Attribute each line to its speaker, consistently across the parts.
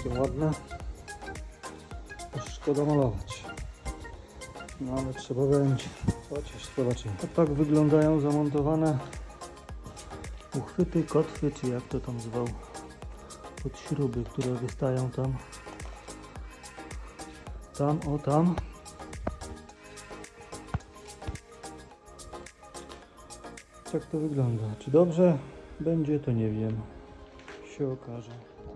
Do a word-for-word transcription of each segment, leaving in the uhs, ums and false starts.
Speaker 1: całkiem ładne. Też szkoda malować. No ale trzeba będzie. Chociaż zobaczymy. A tak wyglądają zamontowane uchwyty, kotwy, czy jak to tam zwał, pod śruby, które wystają tam. Tam, o tam. Tak to wygląda. Czy dobrze będzie, to nie wiem. Się okaże.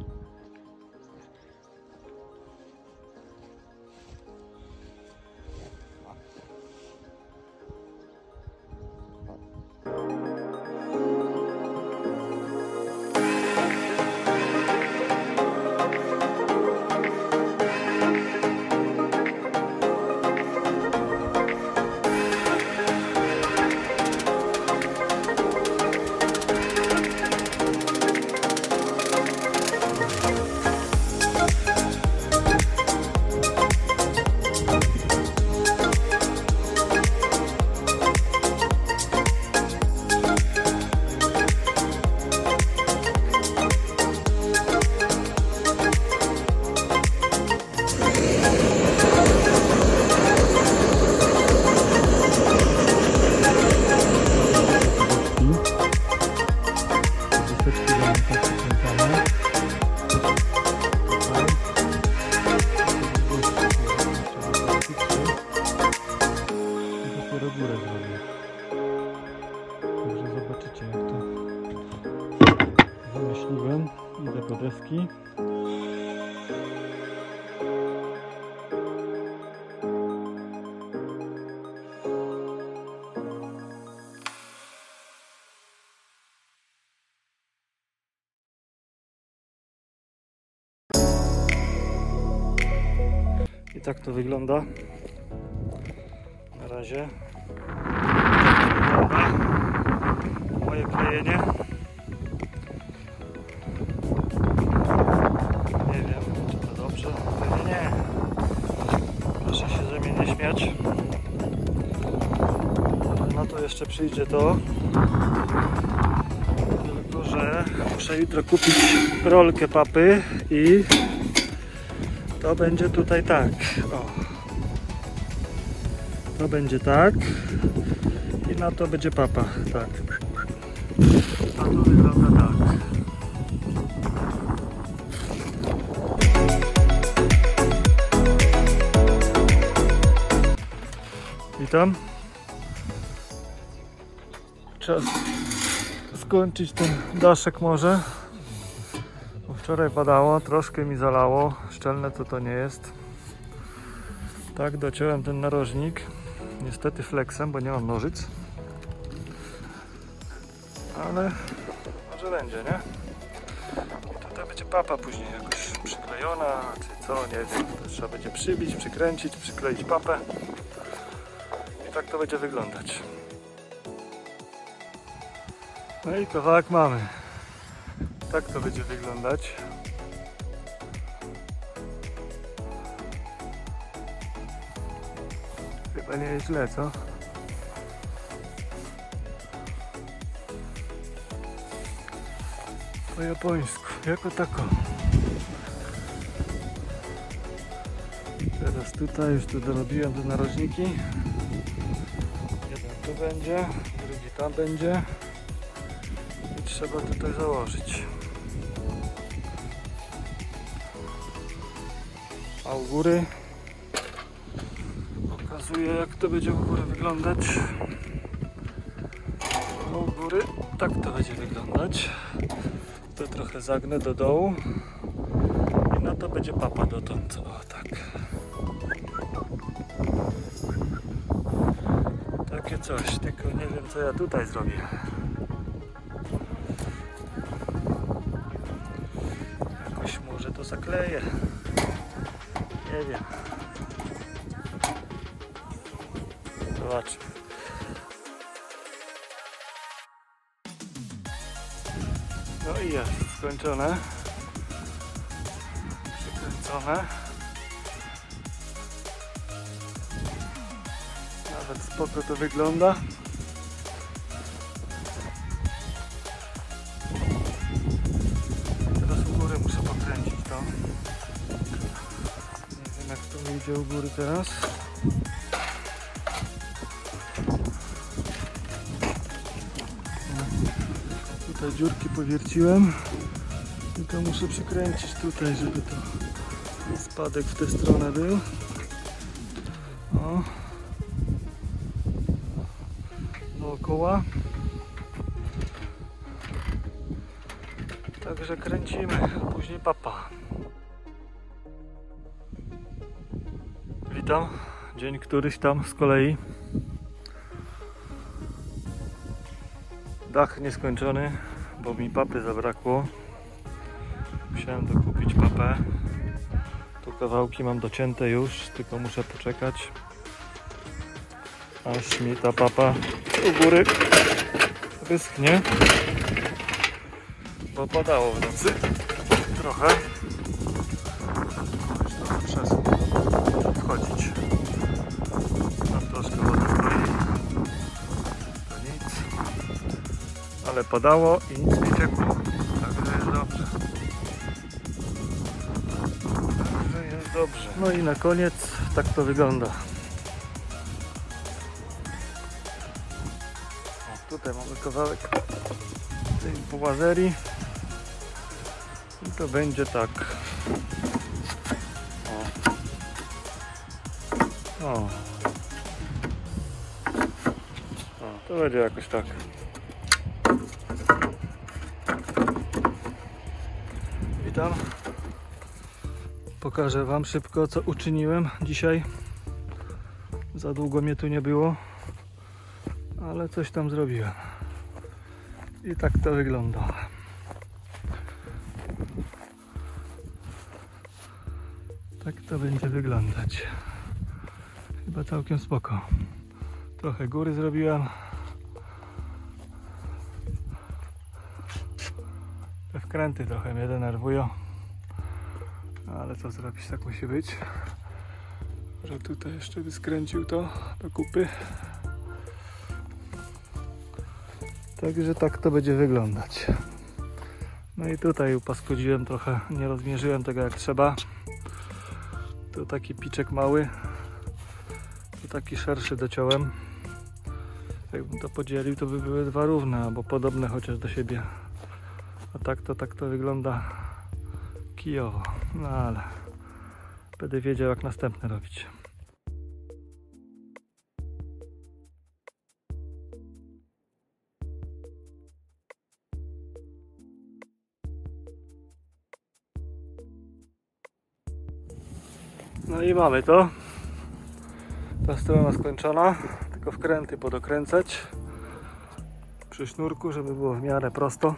Speaker 1: Idę po deski. I tak to wygląda na razie. Moje klejenie. Nie wiem, czy to dobrze. Pewnie nie. Proszę się ze mnie nie śmiać. No to jeszcze przyjdzie to. Tylko że muszę jutro kupić rolkę papy i to będzie tutaj tak. O. To będzie tak. I na to będzie papa. Tak. A to wygląda tak. Witam. Czas skończyć ten daszek może. Bo wczoraj padało, troszkę mi zalało. Szczelne to to nie jest. Tak, dociąłem ten narożnik. Niestety flexem, bo nie mam nożyc. Ale może będzie, nie? I tutaj będzie papa później jakoś przyklejona, czy co, nie wiem. To trzeba będzie przybić, przykręcić, przykleić papę. I tak to będzie wyglądać. No i kawałek mamy. Tak to będzie wyglądać. Chyba nie jest źle, co? Po japońsku, jako tako. Teraz tutaj już tu dorobiłem te narożniki. Jeden tu będzie, drugi tam będzie. I trzeba tutaj założyć. A u góry pokazuję, jak to będzie u góry wyglądać. A u góry tak to będzie wyglądać. To trochę zagnę do dołu i na to będzie papa dotąd. O tak. Takie coś, tylko nie wiem, co ja tutaj zrobię. Jakoś może to zakleję. Nie wiem. Zobaczmy. No i jest skończone. Przykręcone. Nawet spoko to wygląda. Teraz u góry muszę pokręcić to. idzie u góry teraz. Tutaj dziurki powierciłem i to muszę przykręcić tutaj, żeby to spadek w tę stronę był. O. Dookoła. Także kręcimy, a później papa. Witam, dzień któryś tam z kolei. Dach nieskończony, bo mi papy zabrakło. Musiałem dokupić papę. Tu kawałki mam docięte już, tylko muszę poczekać, aż mi ta papa u góry wyschnie, bo padało w nocy trochę. Już to muszę wchodzić. Tam troszkę wody stoi. To nic. Ale padało i nic nie ciekło. Także jest dobrze. Także jest dobrze. No i na koniec tak to wygląda. O, tutaj mamy kawałek tej bołazerii. I to będzie tak. O. O. O, to będzie jakoś tak. Witam. Pokażę wam szybko, co uczyniłem dzisiaj. Za długo mnie tu nie było, ale coś tam zrobiłem. I tak to wygląda. Tak to będzie wyglądać. Chyba całkiem spoko. Trochę góry zrobiłem. Te wkręty trochę mnie denerwują. Ale co zrobić, tak musi być. Że tutaj jeszcze by skręcił to do kupy. Także tak to będzie wyglądać. No i tutaj upaskudziłem trochę, nie rozmierzyłem tego jak trzeba. Tu taki piczek mały. Tu taki szerszy dociąłem. Jakbym to podzielił, to by były dwa równe, albo podobne chociaż do siebie. A tak to tak to wygląda kijowo. No ale będę wiedział jak następne robić. No i mamy to. Ta strona skończona, tylko wkręty podokręcać przy sznurku, żeby było w miarę prosto.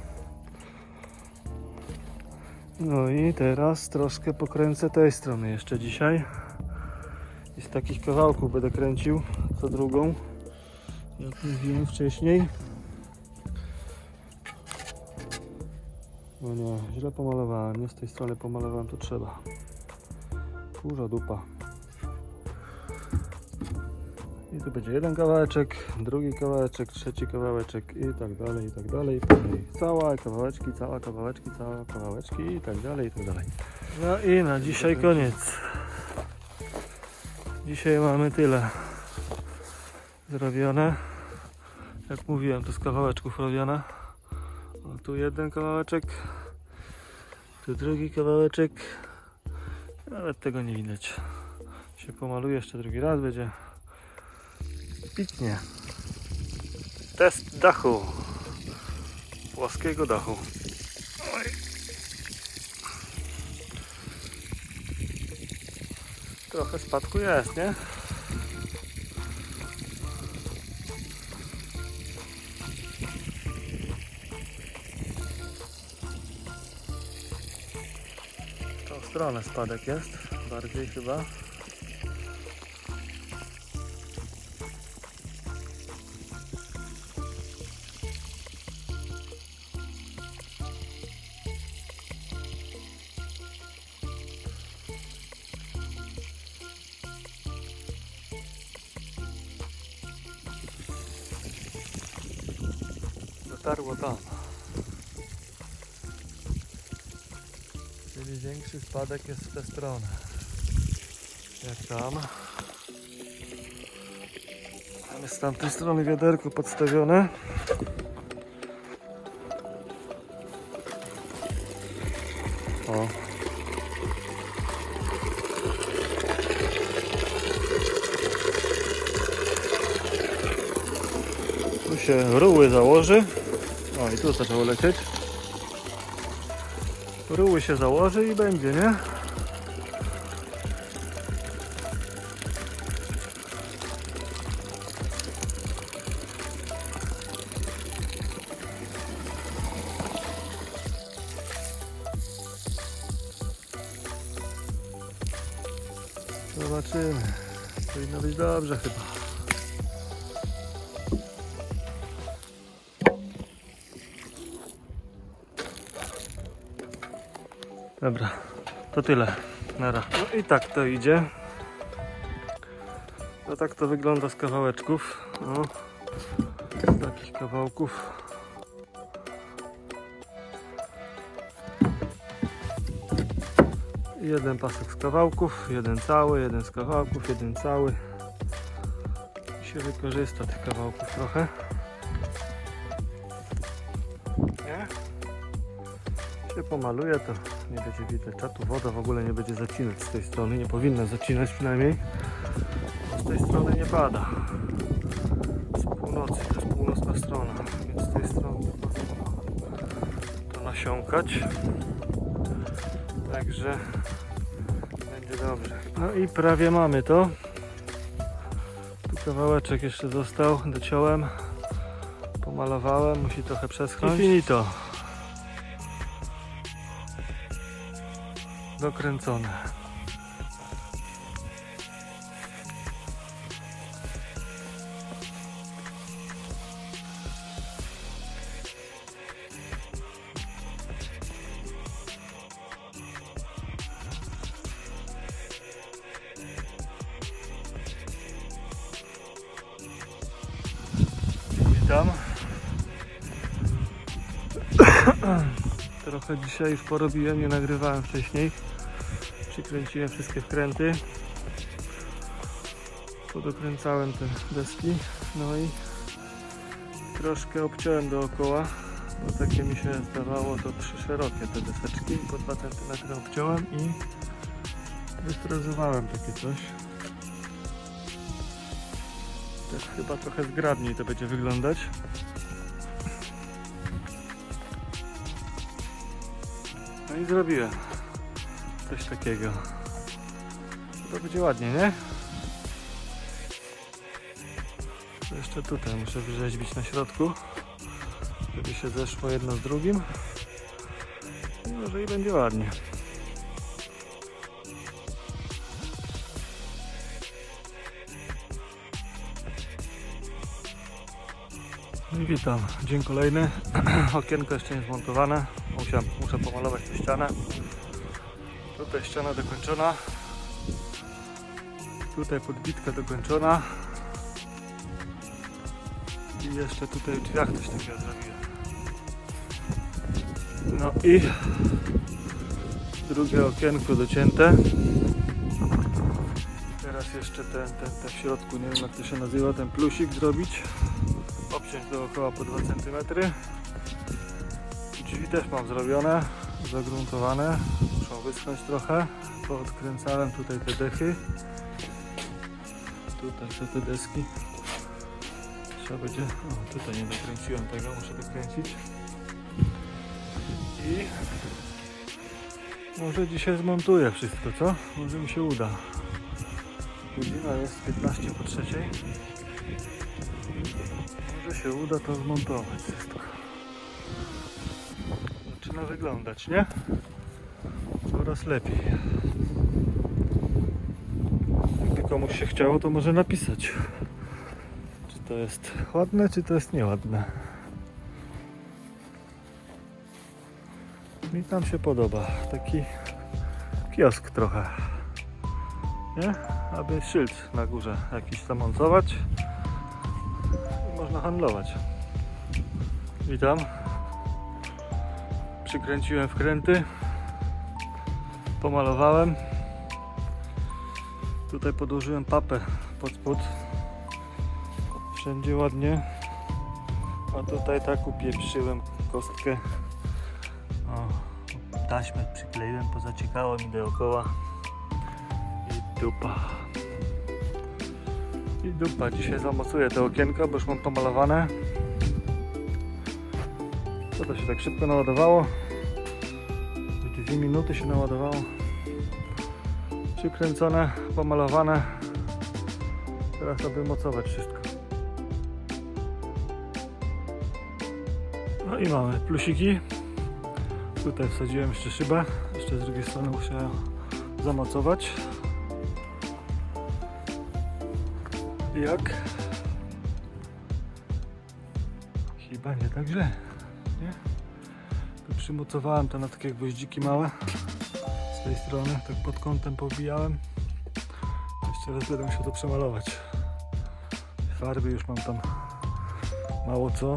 Speaker 1: No i teraz troszkę pokręcę tej strony jeszcze dzisiaj. I z takich kawałków będę kręcił co drugą, jak mówiłem wcześniej. No nie, źle pomalowałem, nie z tej strony pomalowałem, to trzeba. Kurza dupa. I tu będzie jeden kawałeczek, drugi kawałeczek, trzeci kawałeczek i tak dalej, i tak dalej. Cała kawałeczki, cała kawałeczki, cała kawałeczki i tak dalej, i tak dalej. No i na dzisiaj koniec. Dzisiaj mamy tyle zrobione. Jak mówiłem, to z kawałeczków robione. O, tu jeden kawałeczek, tu drugi kawałeczek. Nawet tego nie widać. Się pomaluje jeszcze drugi raz, będzie pięknie. Test dachu. Płaskiego dachu. Oj. Trochę spadku jest, nie? W tą stronę spadek jest, bardziej chyba. Dotarło tam. Czyli większy spadek jest w tę stronę. Jak tam? Mamy z tamtej strony wiaderko podstawione. O. Tu się ruły założy. O, i tu zaczęło lecieć. Ruły się założy i będzie, nie? Zobaczymy. Powinno być dobrze chyba. Dobra, to tyle. Nara. No i tak to idzie. No tak to wygląda z kawałeczków. O, z takich kawałków. Jeden pasek z kawałków, jeden cały, jeden z kawałków, jeden cały. I się wykorzysta tych kawałków trochę. Nie? Się pomaluje, to nie będzie widać. A tu woda w ogóle nie będzie zacinać z tej strony. Nie powinna zacinać przynajmniej. Z tej strony nie pada. Z północy, to jest północna strona, więc z tej strony nie powinno to nasiąkać. Także będzie dobrze. No i prawie mamy to. Tu kawałeczek jeszcze został, dociąłem, pomalowałem, musi trochę przeschnąć. I finito. Dokręcone. Witam. Trochę dzisiaj już porobiłem, nie nagrywałem wcześniej. Przykręciłem wszystkie wkręty. Podokręcałem te deski. No i troszkę obciąłem dookoła, bo takie mi się zdawało to przyszerokie te deseczki. Po dwa centymetry obciąłem i wyfrezowałem takie coś. Tak chyba trochę zgrabniej to będzie wyglądać. No i zrobiłem coś takiego. To będzie ładnie, nie? To jeszcze tutaj muszę wyrzeźbić na środku, żeby się zeszło jedno z drugim. I może i będzie ładnie. I witam, dzień kolejny. Okienko jeszcze nie zmontowane. Muszę, muszę pomalować tę ścianę. Tutaj ściana dokończona. Tutaj podbitka dokończona. I jeszcze tutaj w drzwiach coś takiego zrobiłem. No i drugie okienko docięte. Teraz jeszcze ten, ten, ten w środku, nie wiem jak to się nazywa, ten plusik zrobić. Obciąć dookoła po dwa centymetry. Drzwi też mam zrobione, zagruntowane. Muszą wyschnąć trochę. Poodkręcałem tutaj te dechy. Tutaj są te deski. Trzeba będzie... O, tutaj nie dokręciłem tego, muszę dokręcić. I może dzisiaj zmontuję wszystko, co? Może mi się uda. Godzina jest piętnaście po trzeciej. Może się uda to zmontować wszystko. Zaczyna wyglądać, nie? Coraz lepiej. Jakby komuś się chciało, to może napisać, czy to jest ładne, czy to jest nieładne. Mi tam się podoba. Taki kiosk trochę. Nie? Aby szyld na górze jakiś zamontować. I można handlować. Witam. Przykręciłem wkręty. Pomalowałem. Tutaj podłożyłem papę pod spód. Wszędzie ładnie. A tutaj tak upieprzyłem kostkę. O, taśmę przykleiłem, pozaciekało mi dookoła. I dupa. I dupa. Dzisiaj zamocuję te okienka, bo już mam pomalowane. Co to się tak szybko naładowało? Dwie minuty się naładowało. Przykręcone, pomalowane. Teraz to wymocować wszystko. No i mamy plusiki. Tutaj wsadziłem jeszcze szybę. Jeszcze z drugiej strony musiałem zamocować. Jak? Chyba nie tak źle. Nie? Tu przymocowałem to na takie gwoździki małe. Z tej strony, tak pod kątem pobijałem. Jeszcze raz będę musiał to przemalować. Farby już mam tam mało co.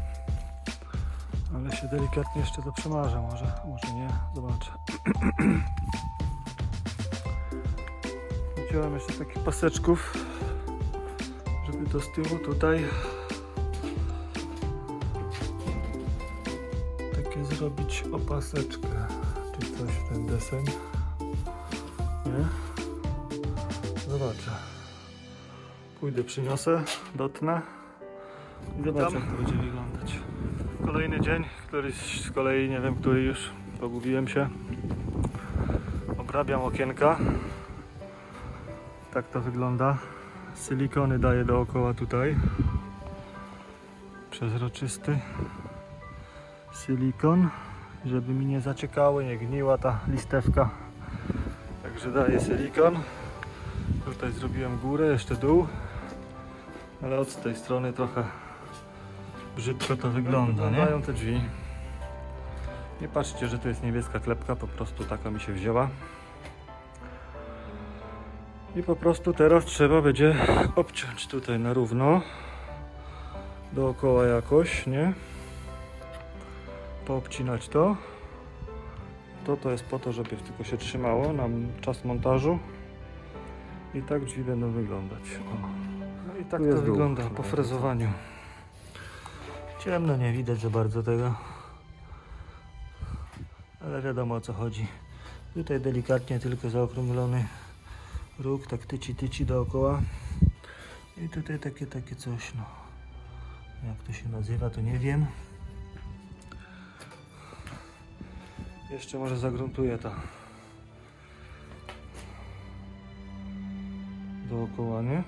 Speaker 1: Ale się delikatnie jeszcze to przemarzę, może, może nie, zobaczę. Wziąłem jeszcze takich paseczków, żeby to z tyłu tutaj takie zrobić opaseczkę, czy coś w ten deseń. Nie? Zobaczę. Pójdę, przyniosę, dotnę i zobaczę, jak to będzie wyglądać. Kolejny dzień, któryś z kolei, nie wiem który już, pogubiłem się. Obrabiam okienka. Tak to wygląda. Silikony daję dookoła tutaj. Przezroczysty silikon, żeby mi nie zaciekało, nie gniła ta listewka. Także daję silikon. Tutaj zrobiłem górę, jeszcze dół. Ale od tej strony trochę brzydko to wygląda, nie? Wyglądają te drzwi. Nie patrzcie, że to jest niebieska klepka, po prostu taka mi się wzięła. I po prostu teraz trzeba będzie obciąć tutaj na równo. Dookoła jakoś, nie? Poobcinać to. To to jest po to, żeby tylko się trzymało na czas montażu. I tak drzwi będą wyglądać. O. No i tak to wygląda dół po frezowaniu. Ciemno, nie widać za bardzo tego, ale wiadomo, o co chodzi. Tutaj delikatnie tylko zaokrąglony róg, tak tyci tyci dookoła. I tutaj takie takie coś, no. Jak to się nazywa, to nie wiem. Jeszcze może zagruntuję to dookoła, nie?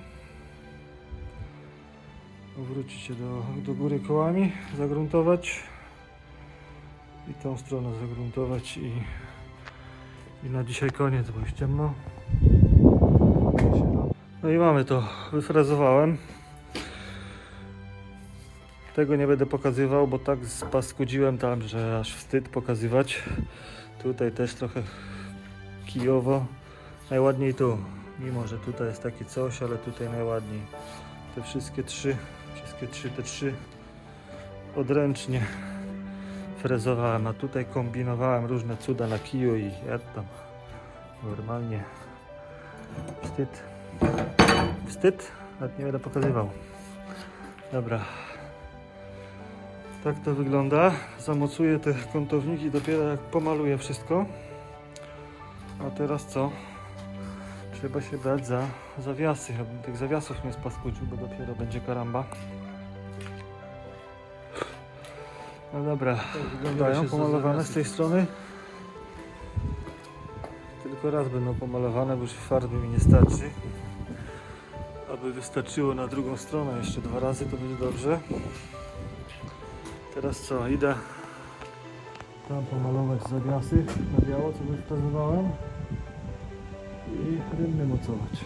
Speaker 1: Wrócić się do, do góry kołami, zagruntować i tą stronę zagruntować i, i na dzisiaj koniec, bo już ciemno. No i mamy to, wyfrezowałem. Tego nie będę pokazywał, bo tak spaskudziłem tam, że aż wstyd pokazywać. Tutaj też trochę kijowo. Najładniej tu, mimo że tutaj jest takie coś, ale tutaj najładniej. Te wszystkie trzy, wszystkie trzy, te trzy odręcznie frezowałem, a tutaj kombinowałem różne cuda na kiju i ja tam normalnie wstyd, wstyd, nawet nie będę pokazywał. Dobra, tak to wygląda. Zamocuję te kątowniki dopiero jak pomaluję wszystko. A teraz co? Trzeba się brać za zawiasy, abym tych zawiasów nie spaskudził, bo dopiero będzie karamba. No dobra, tak wyglądają pomalowane z tej strony. Tylko raz będą pomalowane, bo już farby mi nie starczy. Aby wystarczyło na drugą stronę jeszcze dwa razy, to będzie dobrze. Teraz co? Idę tam pomalować zawiasy na biało, co wyfrezowałem. I rynny mocować.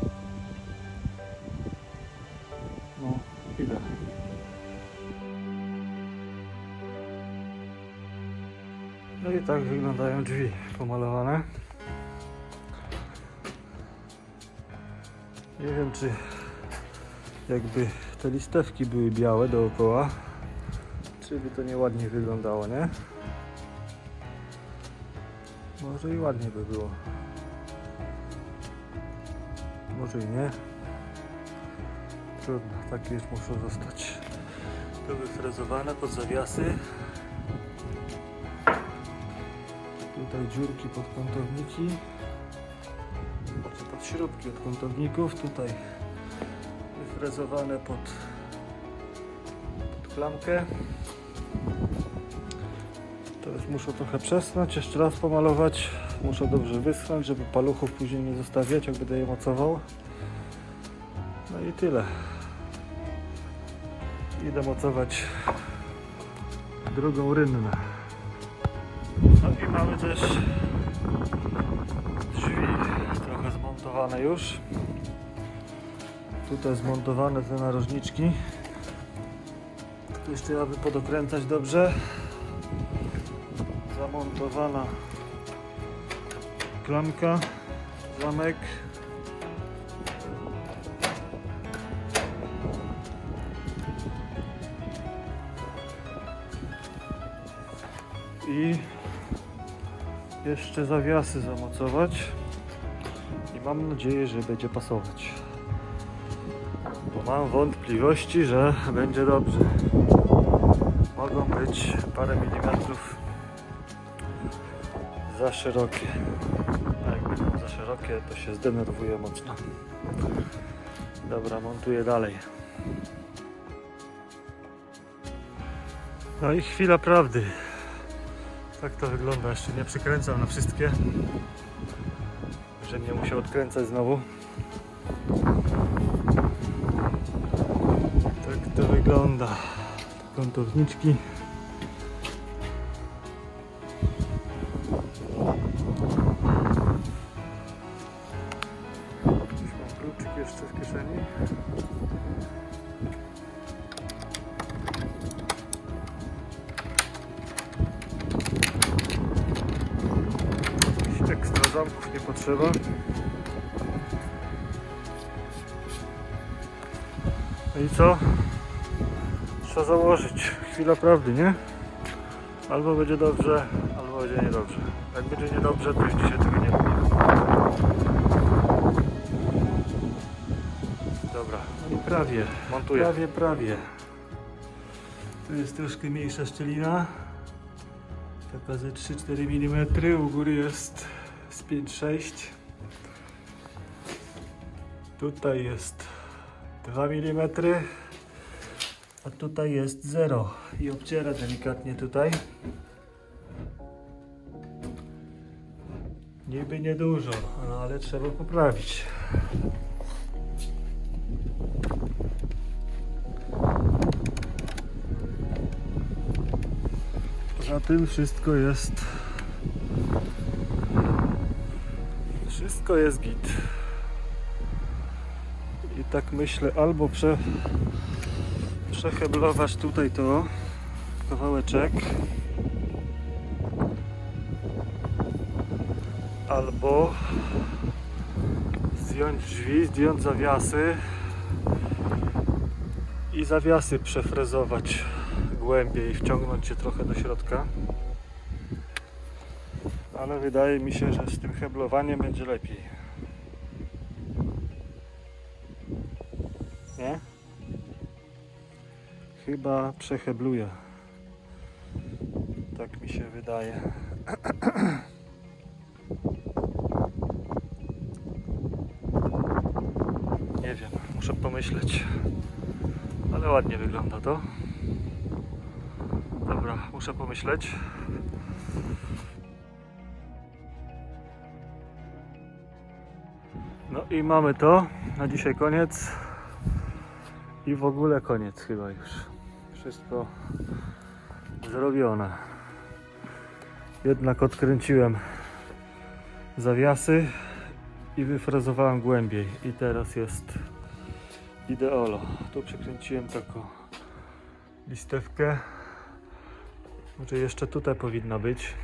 Speaker 1: No, idę. No i tak wyglądają drzwi pomalowane. Nie wiem, czy jakby te listewki były białe dookoła, czy by to nieładnie wyglądało, nie? Może i ładnie by było. może i nie. Trudno, takie już muszą zostać. To wyfrezowane pod zawiasy. Tutaj dziurki pod kątowniki, znaczy pod śrubki od kątowników. Tutaj wyfrezowane pod, pod klamkę. Teraz muszę trochę przesnąć, jeszcze raz pomalować. Muszę dobrze wyschnąć, żeby paluchów później nie zostawiać, jak będę je mocował. No i tyle. Idę mocować drugą rynnę. No i mamy też drzwi trochę zmontowane już. Tutaj zmontowane te narożniczki. Tu jeszcze aby podokręcać dobrze. Zamontowana klamka, zamek. I jeszcze zawiasy zamocować i mam nadzieję, że będzie pasować, bo mam wątpliwości, że będzie dobrze. Mogą być parę milimetrów za szerokie, a jak będą za szerokie, to się zdenerwuję mocno. Dobra, montuję dalej. No i chwila prawdy. Tak to wygląda, jeszcze nie przykręcam na wszystkie, że nie musiał odkręcać znowu. Tak to wygląda. Kątowniczki. Mam kluczyk jeszcze w kieszeni. Ekstra zamków nie potrzeba. No i co? Trzeba założyć. Chwila prawdy, nie? Albo będzie dobrze, albo będzie niedobrze. Jak będzie niedobrze, to już dzisiaj tego nie robię. Dobra, no i prawie. Montuję. Prawie, prawie. Tu jest troszkę mniejsza szczelina. Taka ze trzy cztery milimetry, u góry jest z pięć sześć. Tutaj jest dwa milimetry, a tutaj jest zero i obciera delikatnie tutaj. Niby niedużo, no ale trzeba poprawić. Poza tym wszystko jest wszystko jest git. I tak myślę, albo prze, przeheblować tutaj to kawałeczek, albo zdjąć drzwi, zdjąć zawiasy i zawiasy przefrezować głębiej i wciągnąć się trochę do środka. Ale wydaje mi się, że z tym heblowaniem będzie lepiej. Nie? Chyba przehebluję. Tak mi się wydaje. Nie wiem, muszę pomyśleć. Ale ładnie wygląda to. Dobra, muszę pomyśleć. No i mamy to. Na dzisiaj koniec. I w ogóle koniec chyba już. Wszystko zrobione. Jednak odkręciłem zawiasy i wyfrezowałem głębiej. I teraz jest ideolo. Tu przykręciłem taką listewkę. Może jeszcze tutaj powinna być.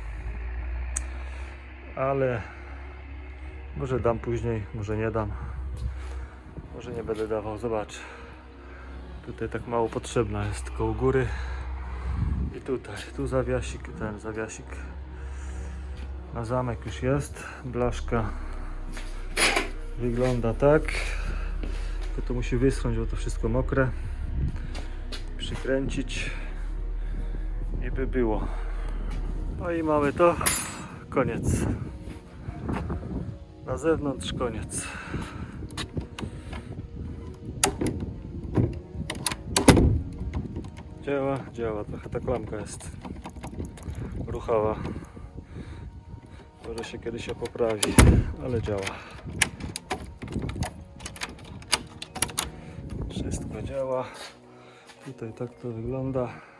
Speaker 1: Ale może dam później, może nie dam. Może nie będę dawał, zobacz. Tutaj tak mało potrzebna jest koło góry. I tutaj, tu zawiasik, ten zawiasik na zamek już jest. Blaszka wygląda tak. Tylko to musi wyschnąć, bo to wszystko mokre. Przykręcić i by było. No i mamy to. Koniec. Na zewnątrz koniec. Działa, działa. Trochę ta klamka jest ruchawa. Może się kiedyś się poprawi, ale działa. Wszystko działa. Tutaj tak to wygląda.